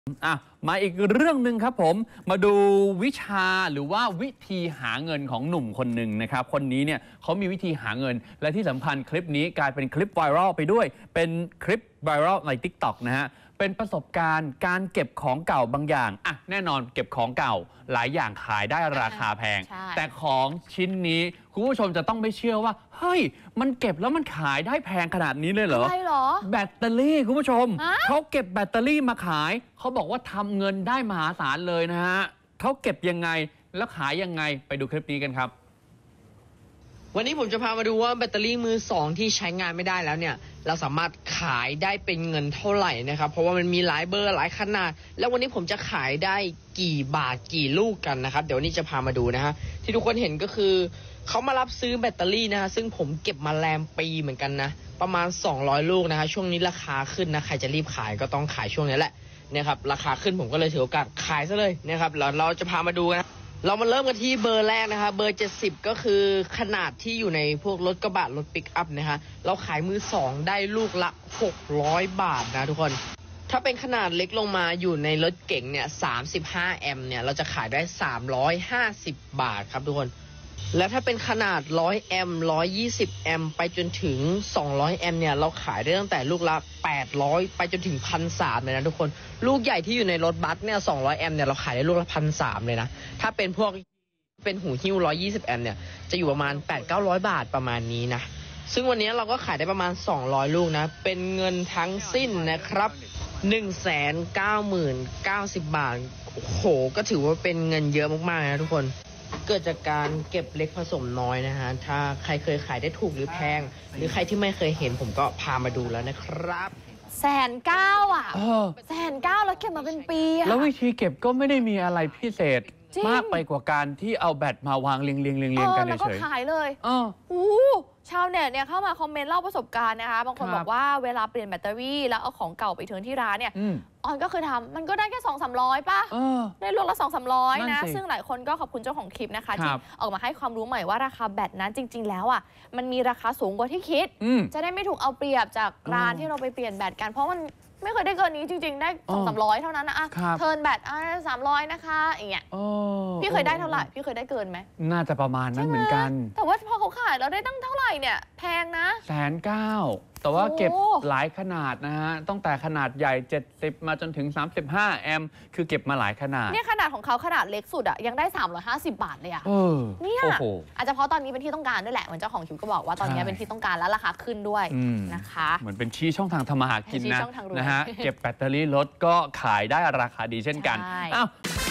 มาอีกเรื่องหนึ่งครับผมมาดูวิชาหรือว่าวิธีหาเงินของหนุ่มคนหนึ่งนะครับคนนี้เนี่ยเขามีวิธีหาเงินและที่สำคัญคลิปนี้กลายเป็นคลิปไวรัลไปด้วยเป็นคลิปไวรัลใน TikTok นะฮะเป็นประสบการณ์การเก็บของเก่าบางอย่างแน่นอนเก็บของเก่าหลายอย่างขายได้ราคาแพงแต่ของชิ้นนี้คุณผู้ชมจะต้องไม่เชื่อว่าเฮ้ยมันเก็บแล้วมันขายได้แพงขนาดนี้เลยเหรอแบตเตอรี่คุณผู้ชมเขาเก็บแบตเตอรี่มาขายเขาบอกว่าทำเงินได้มหาศาลเลยนะฮะเขาเก็บยังไงแล้วขายยังไงไปดูคลิปนี้กันครับวันนี้ผมจะพามาดูว่าแบตเตอรี่มือสองที่ใช้งานไม่ได้แล้วเนี่ยเราสามารถขายได้เป็นเงินเท่าไหร่นะครับเพราะว่ามันมีหลายเบอร์หลายขนาดแล้ววันนี้ผมจะขายได้กี่บาทกี่ลูกกันนะครับเดี๋ยววันนี้จะพามาดูนะฮะที่ทุกคนเห็นก็คือเขามารับซื้อแบตเตอรี่นะฮะซึ่งผมเก็บมาแรมปีเหมือนกันนะประมาณ200ลูกนะฮะช่วงนี้ราคาขึ้นนะใครจะรีบขายก็ต้องขายช่วงนี้แหละเนี่ยครับราคาขึ้นผมก็เลยถือโอกาสขายซะเลยนะครับเราจะพามาดูนะเรามาเริ่มกันที่เบอร์แรกนะคะเบอร์70ก็คือขนาดที่อยู่ในพวกรถกระบะรถปิกอัพนะคะเราขายมือสองได้ลูกละ600 บาทนะทุกคนถ้าเป็นขนาดเล็กลงมาอยู่ในรถเก๋งเนี่ย35แอมป์เนี่ยเราจะขายได้350 บาทครับทุกคนและถ้าเป็นขนาด100แอมป์120แอมป์ไปจนถึง200แอมป์เนี่ยเราขายได้ตั้งแต่ลูกละ800ไปจนถึง 1,300 เลยนะทุกคนลูกใหญ่ที่อยู่ในรถบัสเนี่ย200แอมป์เนี่ยเราขายได้ลูกละ 1,300 เลยนะถ้าเป็นพวกเป็นหูหิ้ว120แอมป์เนี่ยจะอยู่ประมาณ 800-900 บาทประมาณนี้นะซึ่งวันนี้เราก็ขายได้ประมาณ200ลูกนะเป็นเงินทั้งสิ้นนะครับ 190,090 บาทโอ้โหก็ถือว่าเป็นเงินเยอะมากๆนะทุกคนเกิดจากการเก็บเล็กผสมน้อยนะฮะถ้าใครเคยขายได้ถูกหรือแพงหรือใครที่ไม่เคยเห็นผมก็พามาดูแล้วนะครับ 190,000อ่ะ190,000แล้วเก็บมาเป็นปีอ่ะแล้ววิธีเก็บก็ไม่ได้มีอะไรพิเศษมากไปกว่าการที่เอาแบตมาวางเรียงกันเฉยๆแล้วก็ขายเลยชาวเน็ตเนี่ยเข้ามาคอมเมนต์เล่าประสบการณ์นะคะบางคนบอกว่าเวลาเปลี่ยนแบตเตอรี่แล้วเอาของเก่าไปเทิร์นที่ร้านเนี่ยออนก็คือทำมันก็ได้แค่200-300ป่ะได้ลูกละ200-300นะซึ่งหลายคนก็ขอบคุณเจ้าของคลิปนะคะที่ออกมาให้ความรู้ใหม่ว่าราคาแบตนั้นจริงๆแล้วอ่ะมันมีราคาสูงกว่าที่คิดจะได้ไม่ถูกเอาเปรียบจากร้านที่เราไปเปลี่ยนแบตกันเพราะมันไม่เคยได้เกินนี้จริงๆได้200-300เท่านั้นนะเทิร์นแบต300นะคะอย่างเงี้ยพี่เคยได้เท่าไหร่พี่เคยได้เกินไหมน่าจะประมาณนั้นเหมือนกันแต่ว่าพอเขาขายเราได้ตั้งเท่าไหร่เนี่ยแพงนะ 190,000แต่ว่าเก็บหลายขนาดนะฮะตั้งแต่ขนาดใหญ่70มาจนถึง35แอมป์คือเก็บมาหลายขนาดเนี่ยขนาดของเขาขนาดเล็กสุดอะยังได้350 บาทเลยอะเนี่ยอาจจะเพราะตอนนี้เป็นที่ต้องการด้วยแหละเหมือนเจ้าของคลิปก็บอกว่าตอนนี้เป็นที่ต้องการแล้วราคาขึ้นด้วยนะคะเหมือนเป็นชี้ช่องทางทำมาหากินนะฮะเก็บแบตเตอรี่รถก็ขายได้ราคาดีเช่นกัน